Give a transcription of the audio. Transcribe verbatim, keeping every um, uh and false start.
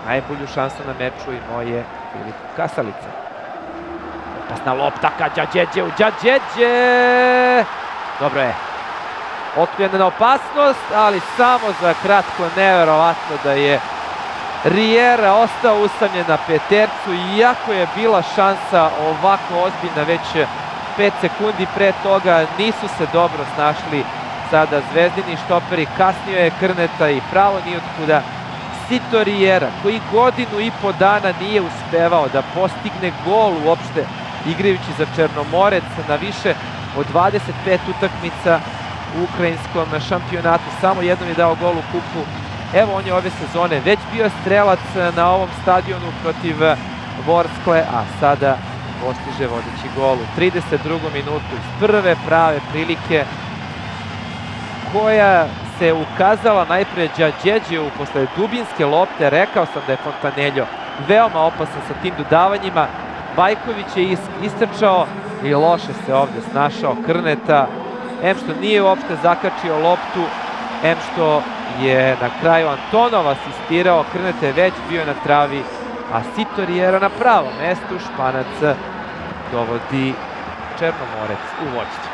najbolju šansu na meču imao je Filip Kasalica. Opasna lopta ka Đađeđeu, Đađeđe! Dobro je. Otklonjena opasnost, ali samo za kratko, neverovatno da je Riera ostao usamljen na petercu, iako je bila šansa ovako ozbiljna već pet sekundi pre toga, nisu se dobro snašli sada zvezdini štoperi. Kasnio je Krneta i pravo nijotkuda Sito Riera, koji godinu i po dana nije uspevao da postigne gol uopšte igrajući za Černomorec na više od dvadeset pet utakmica u ukrajinskom šampionatu. Samo jednom je dao gol u kupu. Evo, on je ove sezone već bio strelac na ovom stadionu protiv Vorskle, a sada postiže vodeći gol u trideset drugom minutu iz prve prave prilike, koja se ukazala najpre Đađeđeu posle dubinske lopte. Rekao sam da je Fontaneljo veoma opasan sa tim dodavanjima. Bajković je istrčao i loše se ovde snašao Krneta. Em što nije uopšte zakačio loptu, em što je na kraju Antonov asistirao. Krneta je već bio na travi, a Sito Riera na pravom mestu. Španac dovodi Černomorec u vođstvo.